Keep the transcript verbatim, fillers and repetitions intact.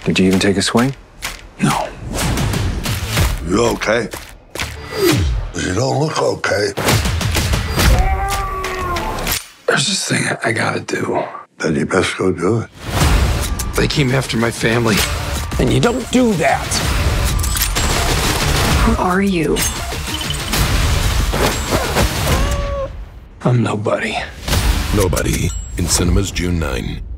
Did you even take a swing? No. You okay? You don't look okay. There's this thing I gotta do. Then you best go do it. They came after my family. And you don't do that. Who are you? I'm nobody. Nobody in cinemas June ninth.